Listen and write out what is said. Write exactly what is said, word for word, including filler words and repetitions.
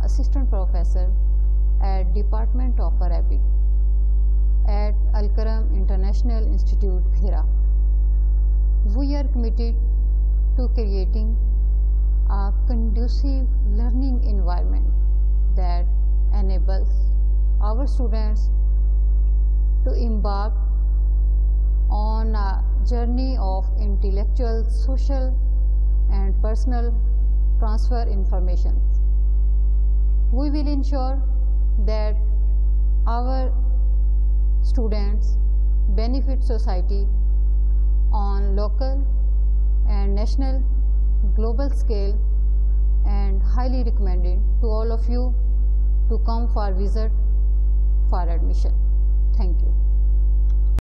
assistant professor at Department of Arabic at Al-Karam International Institute, Bhira. We are committed to creating a conducive learning environment that enables our students to embark on a journey of intellectual, social, and personal transfer information. We will ensure that our students benefit society on local and national, global scale, and highly recommended to all of you to come for visit for admission. Thank you.